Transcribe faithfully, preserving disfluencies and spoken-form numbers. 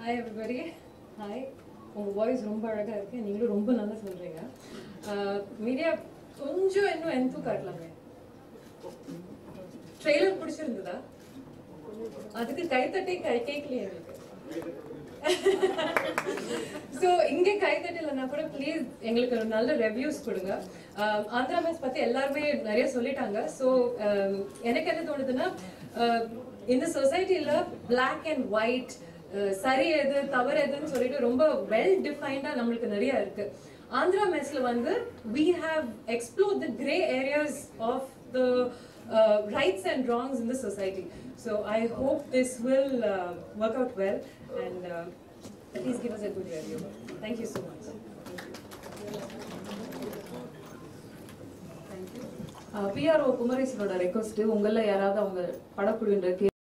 Hi everybody. Hi. உங்க voice ரொம்ப அழகா இருக்கு. நீங்களும் ரொம்ப நல்லா சொல்றீங்க. மீடியா கொஞ்சம் இன்னும் என்து காட்டலாமே. ட்ரெய்லர் பிடிச்சிருந்ததா? அதுக்கு கை தட்டி கை கேட்கலையே எனக்கு. ஸோ இங்கே கை தட்டலைன்னா கூட ப்ளீஸ் எங்களுக்கு ஒரு நல்ல ரிவ்யூஸ் கொடுங்க. ஆந்திரா மெஸ் பற்றி எல்லாருமே நிறைய சொல்லிட்டாங்க. ஸோ எனக்கு என்ன தோணுதுன்னா, இந்த சொசைட்டியில் பிளாக் அண்ட் ஒயிட், சரி எது தவறு எதுன்னு சொல்லிட்டு ரொம்ப வெல் டிஃபைன்டாக நம்மளுக்கு நிறைய இருக்கு. ஆந்திரா மெஸ்ல வந்து we have explored the grey areas of the uh, rights and wrongs in the society. So I hope this will uh, work out well, and uh, please give us a good review. Thank you so much. P R O குமரேசனோட request, உங்கள யாராவது அவங்க படக்குழுவின்ற